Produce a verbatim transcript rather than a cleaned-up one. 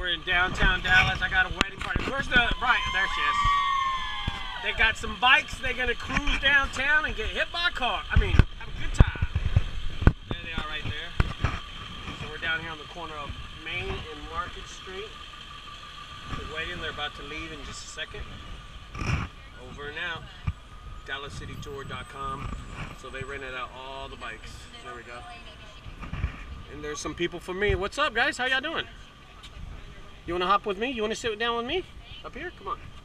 We're in downtown Dallas. I got a wedding party. Where's the, right, there she is. They got some bikes. They're gonna cruise downtown and get hit by a car. I mean, have a good time. There they are right there. So we're down here on the corner of Main and Market Street. We're waiting. They're about to leave in just a second. Over and out. Dallas City Tour dot com. So they rented out all the bikes. There we go. And there's some people for me. What's up, guys? How y'all doing? You want to hop with me? You want to sit down with me? Up here? Come on.